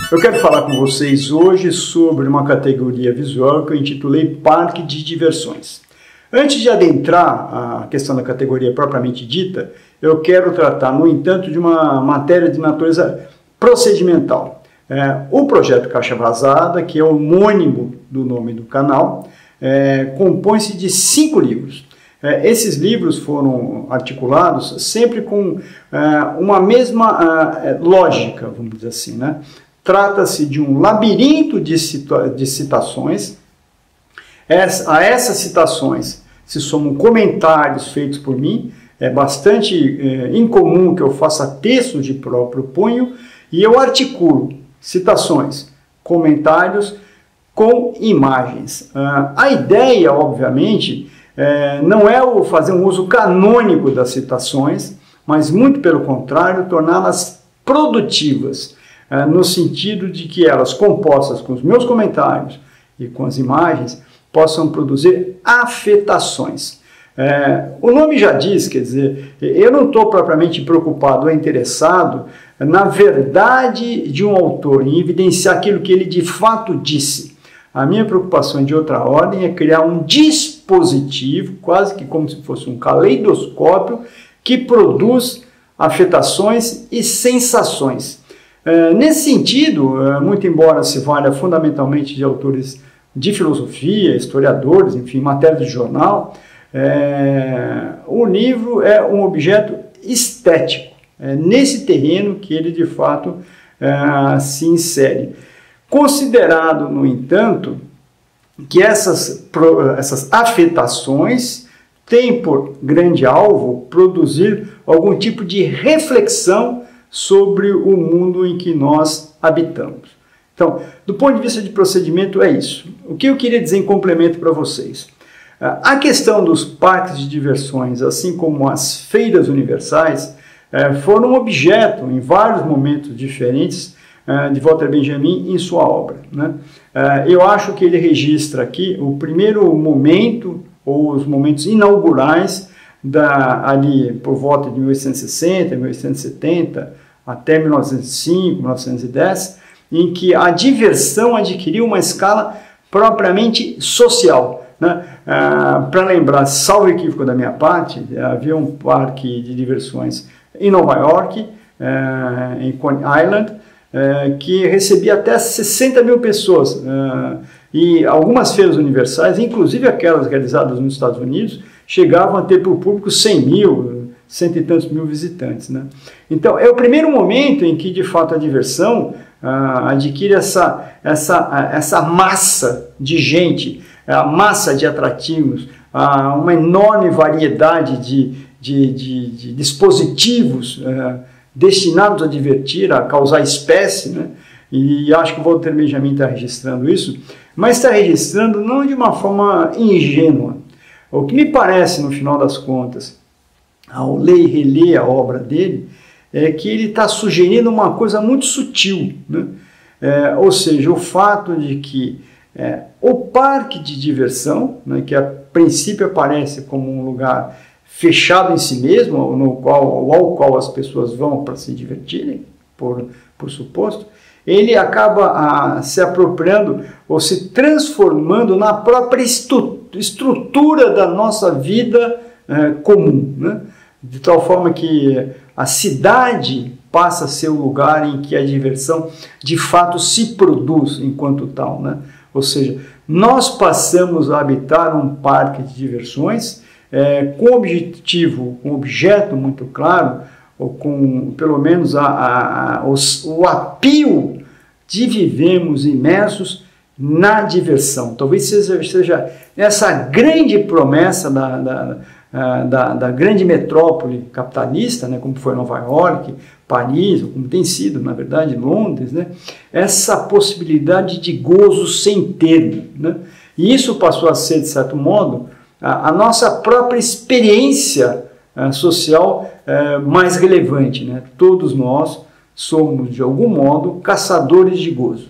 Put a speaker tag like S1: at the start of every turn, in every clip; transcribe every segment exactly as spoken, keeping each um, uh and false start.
S1: Eu quero falar com vocês hoje sobre uma categoria visual que eu intitulei Parque de Diversões. Antes de adentrar a questão da categoria propriamente dita, eu quero tratar, no entanto, de uma matéria de natureza procedimental. É, o projeto Caixa Vazada, que é homônimo do nome do canal, é, compõe-se de cinco livros. É, esses livros foram articulados sempre com é, uma mesma é, lógica, vamos dizer assim, né? Trata-se de um labirinto de, cita de citações. Essa, a essas citações se somam comentários feitos por mim. É bastante é, incomum que eu faça textos de próprio punho e eu articulo citações, comentários com imagens. Ah, a ideia, obviamente, é, não é o fazer um uso canônico das citações, mas muito pelo contrário, torná-las produtivas. No sentido de que elas, compostas com os meus comentários e com as imagens, possam produzir afetações. É, o nome já diz, quer dizer, eu não estou propriamente preocupado ou interessado na verdade de um autor, em evidenciar aquilo que ele de fato disse. A minha preocupação de outra ordem é criar um dispositivo, quase que como se fosse um caleidoscópio, que produz afetações e sensações. Uh, nesse sentido, uh, muito embora se valha fundamentalmente de autores de filosofia, historiadores, enfim, matéria de jornal, uh, o livro é um objeto estético. É nesse terreno que ele, de fato, uh, se insere. Considerado, no entanto, que essas, essas afetações têm por grande alvo produzir algum tipo de reflexão sobre o mundo em que nós habitamos. Então, do ponto de vista de procedimento, é isso. O que eu queria dizer em complemento para vocês? A questão dos parques de diversões, assim como as feiras universais, foram objeto, em vários momentos diferentes, de Walter Benjamin em sua obra, né? Eu acho que ele registra aqui o primeiro momento, ou os momentos inaugurais, Da, ali por volta de mil oitocentos e sessenta, mil oitocentos e setenta, até mil novecentos e cinco, mil novecentos e dez, em que a diversão adquiriu uma escala propriamente social, né? Ah, para lembrar, salvo equívoco da minha parte, havia um parque de diversões em Nova York, eh, em Coney Island, eh, que recebia até sessenta mil pessoas, eh, e algumas feiras universais, inclusive aquelas realizadas nos Estados Unidos, chegavam a ter para o público cem mil, cento e tantos mil visitantes, né? Então, é o primeiro momento em que, de fato, a diversão ah, adquire essa, essa, essa massa de gente, a massa de atrativos, ah, uma enorme variedade de, de, de, de dispositivos ah, destinados a divertir, a causar espécie, né? E acho que o Walter Benjamin está registrando isso, mas está registrando não de uma forma ingênua. O que me parece, no final das contas, ao ler e reler a obra dele, é que ele está sugerindo uma coisa muito sutil, né? É, ou seja, o fato de que é, o parque de diversão, né, que a princípio aparece como um lugar fechado em si mesmo, no qual, ao qual as pessoas vão para se divertirem, por, por suposto, ele acaba a, se apropriando ou se transformando na própria estu, estrutura da nossa vida é, comum, né? De tal forma que a cidade passa a ser o lugar em que a diversão de fato se produz enquanto tal, né? Ou seja, nós passamos a habitar um parque de diversões é, com objetivo, com objeto muito claro, ou com pelo menos a, a, a, os, o apio de vivemos imersos na diversão. Talvez seja, seja essa grande promessa da, da, da, da grande metrópole capitalista, né, como foi Nova York, Paris, ou como tem sido, na verdade, Londres, né, essa possibilidade de gozo sem termo, né? E isso passou a ser, de certo modo, a, a nossa própria experiência a, social a, mais relevante, né? Todos nós somos, de algum modo, caçadores de gozo.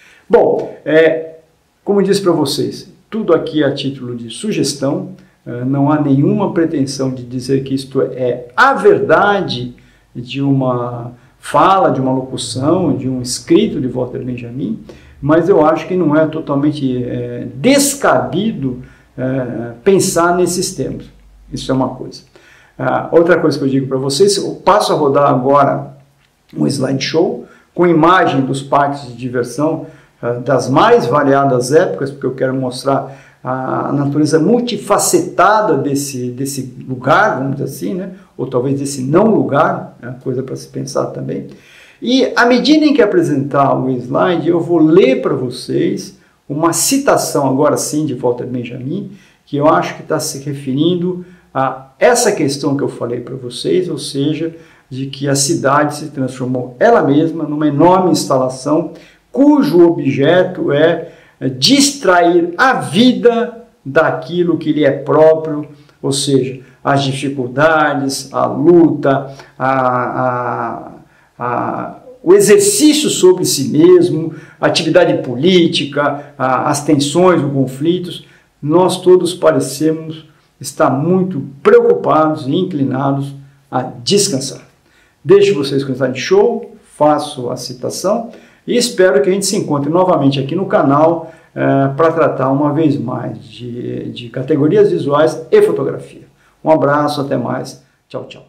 S1: Bom, é, como disse para vocês, tudo aqui é a título de sugestão, não há nenhuma pretensão de dizer que isto é a verdade de uma fala de uma locução, de um escrito de Walter Benjamin, mas eu acho que não é totalmente é, descabido é, pensar nesses termos. Isso é uma coisa. Ah, outra coisa que eu digo para vocês, eu passo a rodar agora um slideshow com imagem dos parques de diversão ah, das mais variadas épocas, porque eu quero mostrar a natureza multifacetada desse, desse lugar, vamos dizer assim, né? Ou talvez desse não lugar, é uma coisa para se pensar também. E à medida em que apresentar o slide, eu vou ler para vocês uma citação, agora sim, de Walter Benjamin, que eu acho que está se referindo a essa questão que eu falei para vocês, ou seja, de que a cidade se transformou ela mesma numa enorme instalação cujo objeto é distrair a vida daquilo que lhe é próprio, ou seja, as dificuldades, a luta, a, a, a, o exercício sobre si mesmo, a atividade política, a, as tensões, os conflitos. Nós todos parecemos estar muito preocupados e inclinados a descansar. Deixo vocês com o slide show, faço a citação e espero que a gente se encontre novamente aqui no canal eh, para tratar uma vez mais de, de categorias visuais e fotografia. Um abraço, até mais. Tchau, tchau.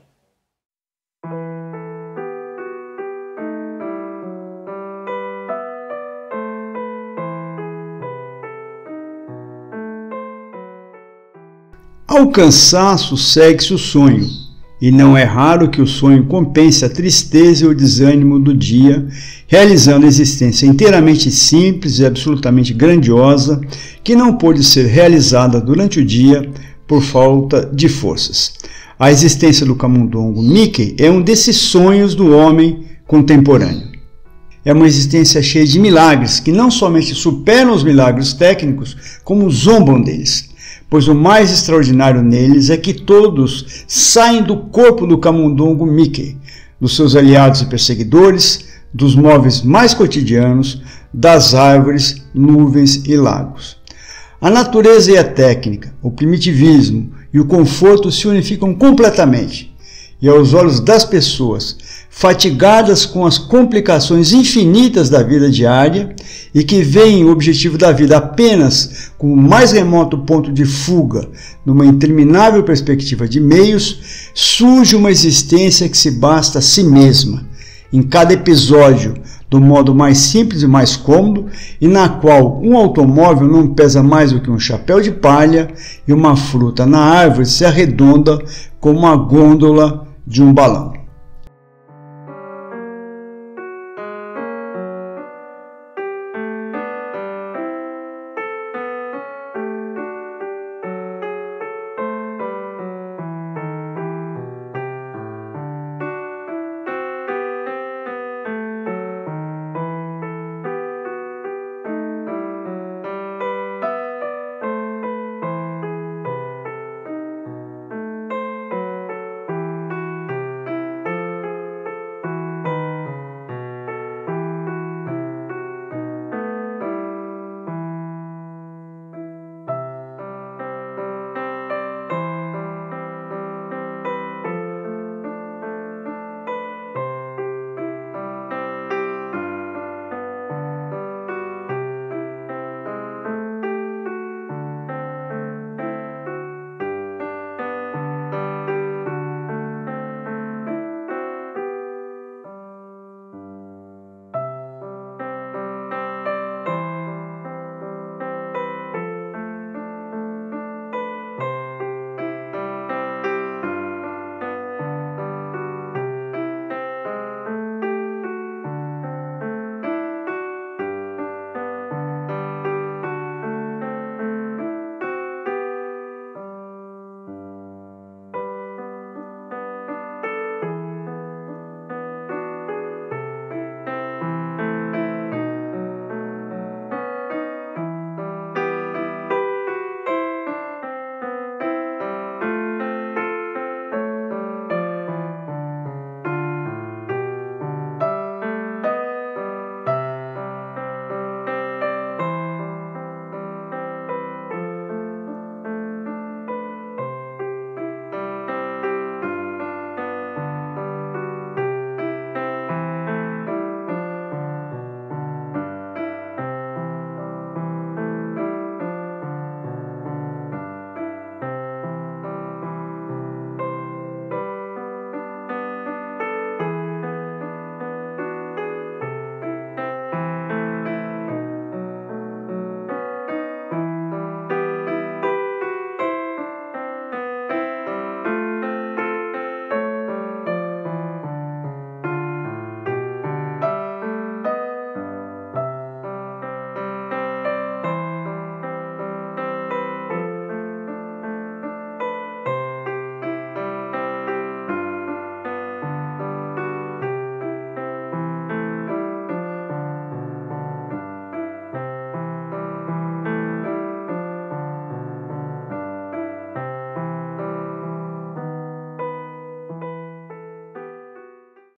S2: Ao cansaço segue-se o sonho, e não é raro que o sonho compense a tristeza e o desânimo do dia, realizando a existência inteiramente simples e absolutamente grandiosa, que não pôde ser realizada durante o dia por falta de forças. A existência do camundongo Mickey é um desses sonhos do homem contemporâneo. É uma existência cheia de milagres, que não somente superam os milagres técnicos, como zombam deles. Pois o mais extraordinário neles é que todos saem do corpo do camundongo Mickey, dos seus aliados e perseguidores, dos móveis mais cotidianos, das árvores, nuvens e lagos. A natureza e a técnica, o primitivismo e o conforto se unificam completamente, e aos olhos das pessoas, fatigadas com as complicações infinitas da vida diária e que veem o objetivo da vida apenas como o mais remoto ponto de fuga numa interminável perspectiva de meios, surge uma existência que se basta a si mesma, em cada episódio, do modo mais simples e mais cômodo, e na qual um automóvel não pesa mais do que um chapéu de palha e uma fruta na árvore se arredonda como a gôndola de um balão.